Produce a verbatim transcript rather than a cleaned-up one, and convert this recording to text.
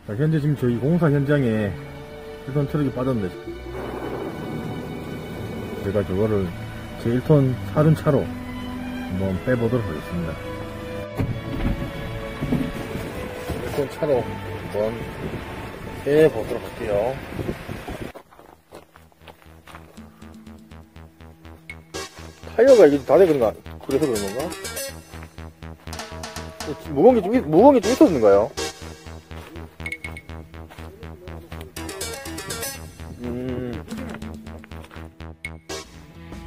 자, 현재 지금 저희 공사 현장에 일 톤 트럭이 빠졌는데, 제가 저거를 제 일 톤 사륜차로 한번 빼보도록 하겠습니다. 일 톤 차로 한번 빼보도록 할게요. 타이어가 이게 다 되는 거, 그래서 그런 건가? 무거운 게 좀, 무거운 게 좀 있었는가요? 음.